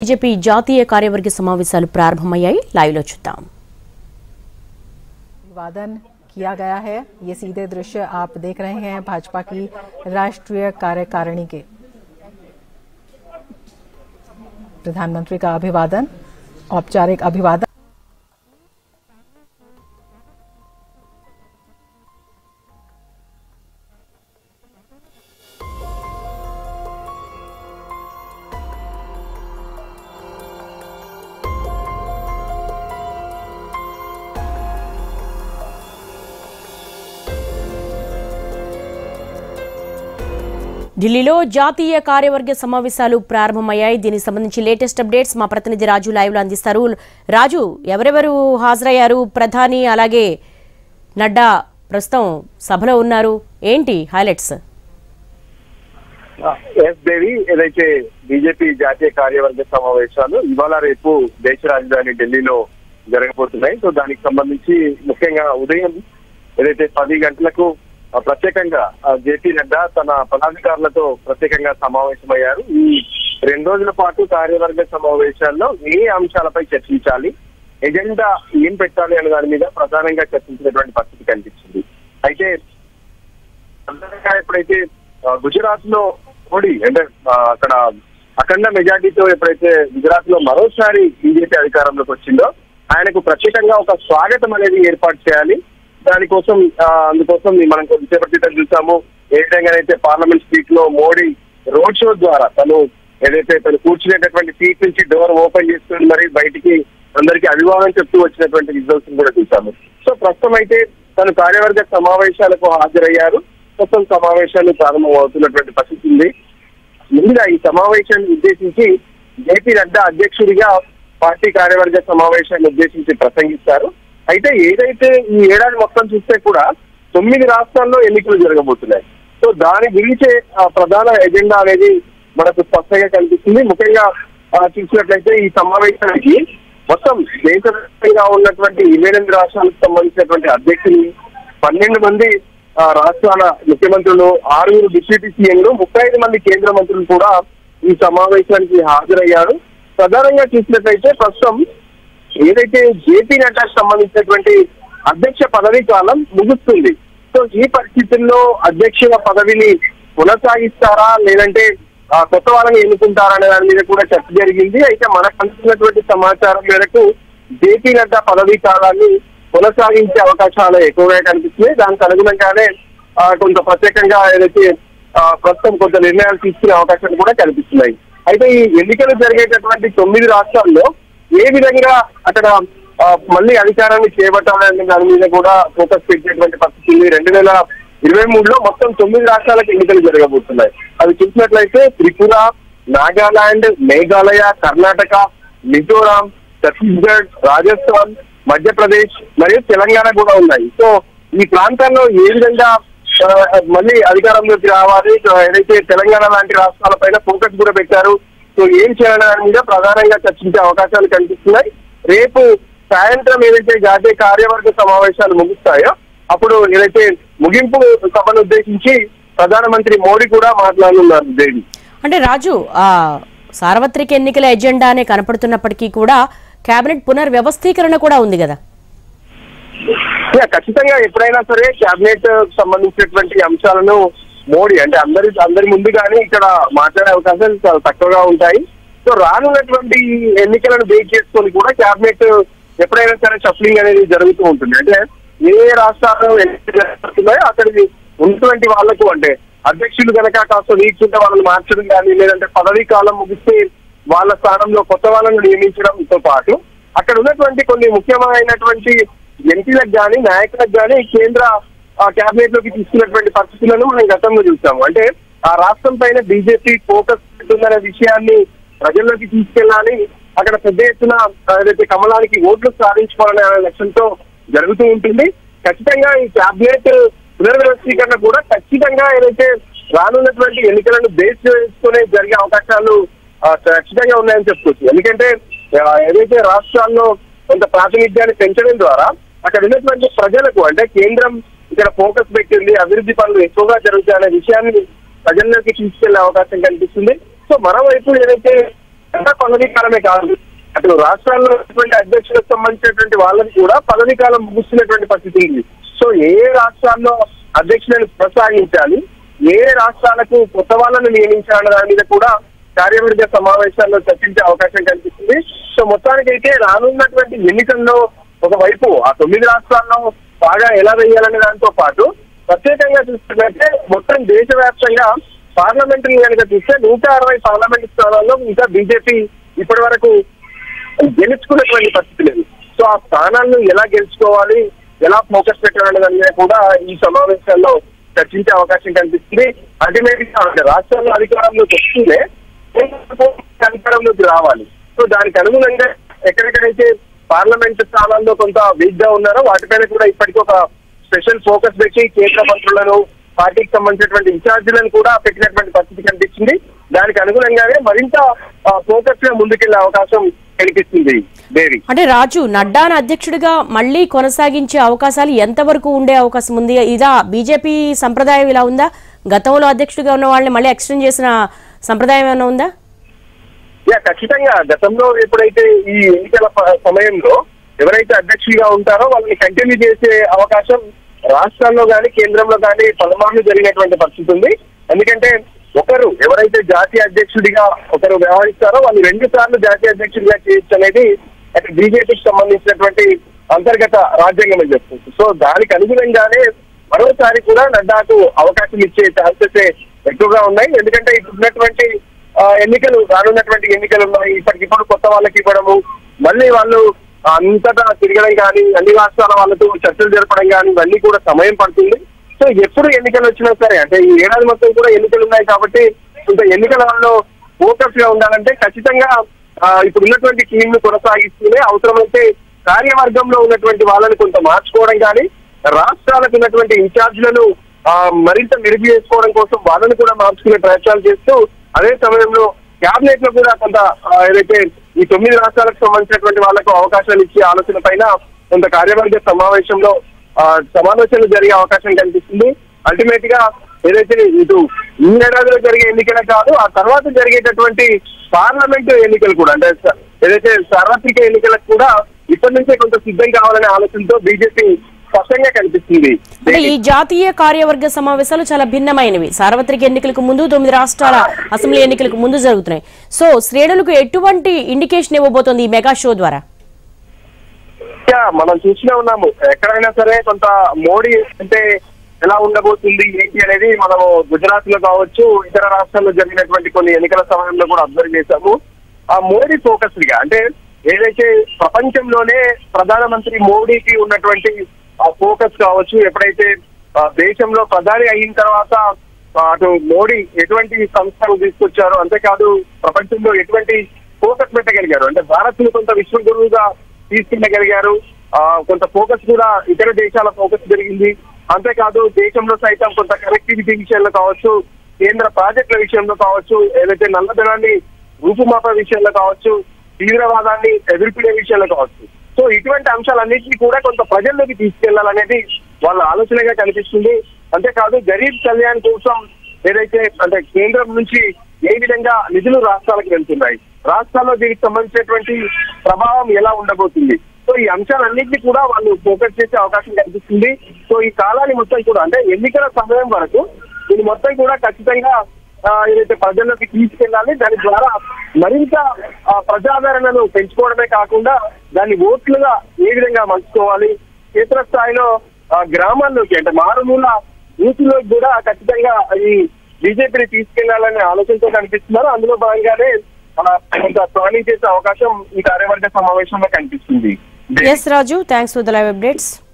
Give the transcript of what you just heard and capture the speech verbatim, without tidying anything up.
BJP జాతీయ కార్యవర్గ సమావేశాలు ప్రారంభమయ్యాయి. లైవ్ లో చూద్దాం. अभिवादन किया गया है। ये सीधे दृश्य आप देख रहे हैं भाजपा की राष्ट्रीय कार्यकारिणी के। प्रधानमंत्री का अभिवादन, औपचारिक अभिवादन। ఢిల్లీలో జాతీయ కార్యవర్గ సమావేశాలు ప్రారంభమయ్యాయి. దీనికి సంబంధించి లేటెస్ట్ అప్డేట్స్ మా ప్రతినిధి రాజు లైవ్ లో అందిస్తారు. రాజు, ఎవరెవరు హాజరయ్యారు? ప్రధాని అలాగే నడ్డా ప్రస్తుతం సభలో ఉన్నారు. ఏంటి హైలైట్స్? ఎస్ దేవి, ఏదైతే బీజేపీ జాతీయ కార్యవర్గ సమావేశాలు ఇవాళ రేపు దేశ రాజధాని ఢిల్లీలో జరగబోతున్నాయి. సో దానికి సంబంధించి ముఖ్యంగా ఉదయం ఏదైతే పది గంటలకు ప్రత్యేకంగా జేపీ నడ్డా తన పదాధికారులతో ప్రత్యేకంగా సమావేశమయ్యారు. ఈ రెండు రోజుల పాటు కార్యవర్గ సమావేశాల్లో ఏ అంశాలపై చర్చించాలి, ఎజెండా ఏం పెట్టాలి అనే దాని మీద ప్రధానంగా చర్చించినటువంటి పరిస్థితి కనిపించింది. అయితే ఎప్పుడైతే గుజరాత్ లో మోడీ అంటే అక్కడ అఖండ మెజార్టీతో ఎప్పుడైతే గుజరాత్ లో మరోసారి బీజేపీ అధికారంలోకి వచ్చిందో ఆయనకు ప్రత్యేకంగా ఒక స్వాగతం అనేది ఏర్పాటు చేయాలి. దానికోసం అందుకోసం మనం కొద్దిసేపటి క్రితం చూసాము ఏ విధంగానైతే పార్లమెంట్ స్ట్రీట్ లో మోడీ రోడ్ షో ద్వారా తను ఏదైతే తను కూర్చునేటటువంటి సీట్ నుంచి డోర్ ఓపెన్ చేసుకుని మరి బయటికి అందరికీ అభివాదం చెప్తూ వచ్చినటువంటి విజువల్స్ కూడా చూసాము. సో ప్రస్తుతం అయితే తను కార్యవర్గ సమావేశాలకు హాజరయ్యారు. ప్రస్తుతం సమావేశాలు ప్రారంభం అవుతున్నటువంటి పరిస్థితి ఉంది. ముందుగా ఈ సమావేశాన్ని ఉద్దేశించి జేపీ నడ్డా అధ్యక్షుడిగా పార్టీ కార్యవర్గ సమావేశాన్ని ఉద్దేశించి ప్రసంగిస్తారు. అయితే ఏదైతే ఈ ఏడాది మొత్తం చూస్తే కూడా తొమ్మిది రాష్ట్రాల్లో ఎన్నికలు జరగబోతున్నాయి. సో దాని గురించే ప్రధాన ఎజెండా అనేది మనకు స్పష్టంగా కనిపిస్తుంది. ముఖ్యంగా చూసినట్లయితే ఈ సమావేశానికి మొత్తం దేశవ్యాప్తంగా ఉన్నటువంటి ఇరవై ఎనిమిది రాష్ట్రాలకు సంబంధించినటువంటి అధ్యక్షులు, పన్నెండు మంది రాష్ట్రాల ముఖ్యమంత్రులు, ఆరుగురు డిప్యూటీ సీఎంలు, ముప్పై ఐదు మంది కేంద్ర మంత్రులు కూడా ఈ సమావేశానికి హాజరయ్యారు. ప్రధానంగా చూసినట్లయితే ప్రస్తుతం ఏదైతే జేపీ నడ్డాకు సంబంధించినటువంటి అధ్యక్ష పదవీ కాలం ముగుస్తుంది. సో ఈ పరిస్థితుల్లో అధ్యక్షుల పదవిని కొనసాగిస్తారా లేదంటే కొత్త వాళ్ళని ఎన్నుకుంటారా అనే దాని మీద కూడా చర్చ జరిగింది. అయితే మనకు అందుతున్నటువంటి సమాచారం మేరకు జేపీ నడ్డా పదవీ కాలాన్ని కొనసాగించే అవకాశాలు ఎక్కువగా కనిపిస్తున్నాయి. దానికి అనుగుణంగానే కొంత ప్రత్యేకంగా ఏదైతే ప్రస్తుతం కొంత నిర్ణయాలు తీసుకునే అవకాశాలు కూడా కనిపిస్తున్నాయి. అయితే ఈ ఎన్నికలు జరిగేటటువంటి తొమ్మిది రాష్ట్రాల్లో ఏ విధంగా అక్కడ మళ్ళీ అధికారాన్ని చేపట్టాలనే దాని మీద కూడా ఫోకస్ పెట్టేటువంటి పరిస్థితి ఉంది. రెండు వేల ఇరవై మూడులో మొత్తం తొమ్మిది రాష్ట్రాలకు ఎన్నికలు జరగబోతున్నాయి. అవి చూసినట్లయితే త్రిపుర, నాగాలాండ్, మేఘాలయ, కర్ణాటక, మిజోరాం, ఛత్తీస్గఢ్, రాజస్థాన్, మధ్యప్రదేశ్ మరియు తెలంగాణ కూడా ఉన్నాయి. సో ఈ ప్రాంతాల్లో ఏ విధంగా మళ్ళీ అధికారంలోకి రావాలి, ఏదైతే తెలంగాణ లాంటి రాష్ట్రాల పైన ఫోకస్ కూడా పెట్టారు. సో ఏం చేయాలనే దాని మీద ప్రధానంగా చర్చించే అవకాశాలు కనిపిస్తున్నాయి. రేపు సాయంత్రం ఏదైతే జాతీయ కార్యవర్గ సమావేశాలు ముగుస్తాయో అప్పుడు ఏదైతే ముగింపు సభను ఉద్దేశించి ప్రధానమంత్రి మోడీ కూడా మాట్లాడనున్నారు. దేవి, అంటే రాజు, ఆ సార్వత్రిక ఎన్నికల ఎజెండానే కనపడుతున్నప్పటికీ కూడా కేబినెట్ పునర్వ్యవస్థీకరణ కూడా ఉంది కదా? ఖచ్చితంగా ఎప్పుడైనా సరే కేబినెట్ సంబంధించినటువంటి అంశాలను మోడీ అంటే అందరి అందరి ముందు కానీ ఇక్కడ మాట్లాడే అవకాశాలు చాలా తక్కువగా ఉంటాయి. సో రానున్నటువంటి ఎన్నికలను బేస్ చేసుకొని కూడా కేబినెట్ ఎప్పుడైనా సరే షఫ్లింగ్ అనేది జరుగుతూ ఉంటుంది. అంటే ఏ రాష్ట్రాలు ఎన్నికలు జరుగుతున్నాయో అక్కడికి ఉన్నటువంటి వాళ్లకు అంటే అధ్యక్షులు కనుక కాస్త వీక్స్ ఉంటే వాళ్ళని మార్చడం కానీ లేదంటే పదవీ కాలం ముగిస్తే వాళ్ళ స్థానంలో కొత్త వాళ్ళను నియమించడంతో పాటు అక్కడ ఉన్నటువంటి కొన్ని ముఖ్యమైనటువంటి ఎంపీలకు కానీ నాయకులకు కానీ కేంద్ర కేబినెట్ లోకి తీసుకున్నటువంటి పరిస్థితులను మనం గతంలో చూసాము. అంటే ఆ రాష్ట్రం పైన బీజేపీ ఫోకస్ ఉందనే విషయాన్ని ప్రజల్లోకి తీసుకెళ్లాలి, అక్కడ పెద్ద ఎత్తున ఏదైతే కమలానికి ఓట్లు సాధించుకోవాలనే లక్ష్యంతో జరుగుతూ ఉంటుంది. ఖచ్చితంగా ఈ కేబినెట్ పునర్వ్యవస్థీకరణ కూడా ఖచ్చితంగా ఏదైతే రానున్నటువంటి ఎన్నికలను బేస్ చేసుకునే జరిగే అవకాశాలు ఖచ్చితంగా ఉన్నాయని చెప్పుకోవచ్చు. ఎందుకంటే ఏదైతే రాష్ట్రాల్లో కొంత ప్రాతినిధ్యాన్ని పెంచడం ద్వారా అక్కడ ఉన్నటువంటి ప్రజలకు అంటే కేంద్రం ఇక్కడ ఫోకస్ పెట్టింది, అభివృద్ధి పనులు ఎక్కువగా జరుగుతాయనే విషయాన్ని ప్రజల్లోకి తీసుకెళ్లే అవకాశం కనిపిస్తుంది. సో మరోవైపు ఏదైతే పదవీ కాలమే కాదు, అటు రాష్ట్రాల్లో ఉన్నటువంటి అధ్యక్షులకు సంబంధించినటువంటి వాళ్ళకి కూడా పదవీ కాలం ముగుస్తున్నటువంటి పరిస్థితి ఉంది. సో ఏ రాష్ట్రాల్లో అధ్యక్షులను కొనసాగించాలి, ఏ రాష్ట్రాలకు కొత్త వాళ్ళను నియమించాలన్న దాని మీద కూడా కార్యవర్గ సమావేశాల్లో చర్చించే అవకాశం కనిపిస్తుంది. సో మొత్తానికైతే రానున్నటువంటి ఎన్నికల్లో ఒకవైపు ఆ తొమ్మిది రాష్ట్రాల్లో బాగా ఎలా వేయాలనే దాంతో పాటు ప్రత్యేకంగా చూస్తున్నట్టే మొత్తం దేశవ్యాప్తంగా పార్లమెంటరీ కనుక చూస్తే నూట అరవై పార్లమెంట్ స్థానాల్లో ఇంకా బీజేపీ ఇప్పటి వరకు గెలుచుకున్నటువంటి పరిస్థితి లేదు. సో ఆ స్థానాలను ఎలా గెలుచుకోవాలి, ఎలా ఫోకస్ పెట్టాలనే దాని మీద కూడా ఈ సమావేశాల్లో చర్చించే అవకాశం కనిపిస్తుంది. అల్టిమేట్ గా రాష్ట్రాల్లో అధికారంలోకి వస్తూనే అధికారంలోకి రావాలి. సో దానికి అనుగుణంగా ఎక్కడెక్కడైతే పార్లమెంట్ స్థానాల్లో కొంత వీక్ గా ఉన్నారో వాటిపైన కూడా ఇప్పటికీ ఒక స్పెషల్ ఫోకస్ పెట్టి కేంద్ర మంత్రులను, పార్టీకి సంబంధించినటువంటి ఇన్ఛార్జీలను కూడా పెట్టినటువంటి పరిస్థితి కనిపించింది. దానికి అనుగుణంగానే మరింత ఫోకస్ గా ముందుకెళ్లే అవకాశం కనిపిస్తుంది. దేవి, అంటే రాజు నడ్డాను అధ్యక్షుడిగా మళ్ళీ కొనసాగించే అవకాశాలు ఎంతవరకు ఉండే అవకాశం ఉంది? ఇదా బీజేపీ సంప్రదాయం ఇలా ఉందా? గతంలో అధ్యక్షుడిగా ఉన్న వాళ్ళని మళ్ళీ ఎక్స్టెండ్ చేసిన సంప్రదాయం ఏమైనా ఉందా? యా, ఖచ్చితంగా గతంలో ఎప్పుడైతే ఈ ఎన్నికల సమయంలో ఎవరైతే అధ్యక్షుడిగా ఉంటారో వాళ్ళని కంటిన్యూ చేసే అవకాశం రాష్ట్రాల్లో కానీ కేంద్రంలో కానీ పలుమార్లు జరిగినటువంటి పరిస్థితి ఉంది. ఎందుకంటే ఒకరు ఎవరైతే జాతీయ అధ్యక్షుడిగా ఒకరు వ్యవహరిస్తారో వాళ్ళు రెండు సార్లు జాతీయ అధ్యక్షుడిగా చేయొచ్చు అనేది అటు బీజేపీకి సంబంధించినటువంటి అంతర్గత రాజ్యాంగం అని చెప్తుంది. సో దానికి అనుగుణంగానే మరోసారి కూడా నడ్డాకు అవకాశం ఇచ్చే ఛాన్సెస్ ఎక్కువగా ఉన్నాయి. ఎందుకంటే ఇప్పుడు ఉన్నటువంటి ఎన్నికలు రానున్నటువంటి ఎన్నికలు ఉన్నాయి. ఇప్పటికిప్పుడు కొత్త వాళ్ళకి ఇవ్వడము, మళ్ళీ వాళ్ళు అంతటా తిరగడం కానీ, అన్ని రాష్ట్రాల వాళ్ళతో చర్చలు జరపడం కానీ ఇవన్నీ కూడా సమయం పడుతుంది. సో ఎప్పుడు ఎన్నికలు వచ్చినా సరే, అంటే ఈ ఏడాది మొత్తం కూడా ఎన్నికలు ఉన్నాయి కాబట్టి ఇంత ఎన్నికల వాళ్ళు ఫోకస్ గా ఉండాలంటే ఖచ్చితంగా ఇప్పుడు ఉన్నటువంటి టీం ను కొనసాగిస్తూనే అవసరమైతే కార్యవర్గంలో ఉన్నటువంటి వాళ్ళని కొంత మార్చుకోవడం కానీ, రాష్ట్రాలకు ఉన్నటువంటి ఇన్ఛార్జీలను మరింత మెరుగు చేసుకోవడం కోసం వాళ్ళని కూడా మార్చుకునే ప్రయత్నాలు చేస్తూ అదే సమయంలో క్యాబినెట్ లో కూడా కొంత ఏదైతే ఈ తొమ్మిది రాష్ట్రాలకు సంబంధించినటువంటి వాళ్ళకు అవకాశాలు ఇచ్చే ఆలోచన పైన కొంత కార్యవర్గ సమావేశంలో సమావేశాలు జరిగే అవకాశం కనిపిస్తుంది. అల్టిమేట్ గా ఏదైతే ఇటు ఈ ఏడాదిలో జరిగే ఎన్నికలు కాదు, ఆ తర్వాత జరిగేటటువంటి పార్లమెంటు ఎన్నికలు కూడా, అంటే ఏదైతే సార్వత్రిక ఎన్నికలకు కూడా ఇప్పటి నుంచే కొంత సిద్ధం కావాలనే ఆలోచనతో బీజేపీ స్పష్టంగా కనిపిస్తుంది. అంటే ఈ జాతీయ కార్యవర్గ సమావేశాలు చాలా భిన్నమైనవి. సార్వత్రిక ఎన్నికలకు ముందు, తొమ్మిది రాష్ట్రాల అసెంబ్లీ ఎన్నికలకు ముందు జరుగుతున్నాయి. సో శ్రేణులకు ఎటువంటి ఇండికేషన్ ఇవ్వబోతోంది ఈ మెగా షో ద్వారా? మనం చూస్తూనే ఉన్నాము, ఎక్కడైనా సరే కొంత మోడీ అంటే ఎలా ఉండబోతుంది ఏంటి అనేది మనము గుజరాత్ లో కావచ్చు, ఇతర రాష్ట్రాల్లో జరిగినటువంటి కొన్ని ఎన్నికల సమయంలో కూడా అబ్జర్వ్ చేశాము. ఆ మోడీ ఫోకస్డ్ గా, అంటే ఏదైతే ప్రపంచంలోనే ప్రధానమంత్రి మోడీకి ఉన్నటువంటి ఆ ఫోకస్ కావచ్చు, ఎప్పుడైతే దేశంలో ప్రధాని అయిన తర్వాత అటు మోడీ ఎటువంటి సంస్థలు తీసుకొచ్చారో, అంతేకాదు ప్రపంచంలో ఎటువంటి ఫోకస్ పెట్టగలిగారు, అంటే భారత్ ను కొంత విశ్వగురువుగా తీసుకెళ్ళగలిగారు. ఆ కొంత ఫోకస్ కూడా ఇతర దేశాల ఫోకస్ జరిగింది. అంతేకాదు దేశంలో సైతం కొంత కనెక్టివిటీ విషయంలో కావచ్చు, కేంద్ర ప్రాజెక్టుల విషయంలో కావచ్చు, ఏదైతే నల్లధనాన్ని రూపుమాప విషయంలో కావచ్చు, తీవ్రవాదాన్ని ఎదుర్కొనే విషయంలో కావచ్చు. సో ఇటువంటి అంశాలన్నింటినీ కూడా కొంత ప్రజల్లోకి తీసుకెళ్లాలనేది వాళ్ళ ఆలోచనగా కనిపిస్తుంది. అంతేకాదు గరీబ్ కళ్యాణ్ కోసం ఏదైతే అంటే కేంద్రం నుంచి ఏ విధంగా నిధులు రాష్ట్రాలకు వెళ్తున్నాయి, రాష్ట్రాల్లో దీనికి సంబంధించినటువంటి ప్రభావం ఎలా ఉండబోతుంది, సో ఈ అంశాలన్నింటినీ కూడా వాళ్ళు ఫోకస్ చేసే అవకాశం కనిపిస్తుంది. సో ఈ కాలాన్ని మొత్తం కూడా అంటే ఎన్నికల సమయం వరకు దీన్ని మొత్తం కూడా ఖచ్చితంగా ఏదైతే ప్రజల్లోకి తీసుకెళ్లాలి, దాని ద్వారా మరింత ప్రజాదరణను పెంచుకోవడమే కాకుండా దాన్ని ఓట్లుగా ఏ విధంగా మలుచుకోవాలి, క్షేత్రస్థాయిలో గ్రామాల్లోకి అంటే మారుమూల యూత్లోకి కూడా ఖచ్చితంగా ఈ బీజేపీని తీసుకెళ్లాలనే ఆలోచనతో కనిపిస్తున్నారు. అందులో భాగంగానే కొంత ప్లానింగ్ చేసే అవకాశం ఈ కార్యవర్గ సమావేశంలో కనిపిస్తుంది. S Raju, thanks for the live updates.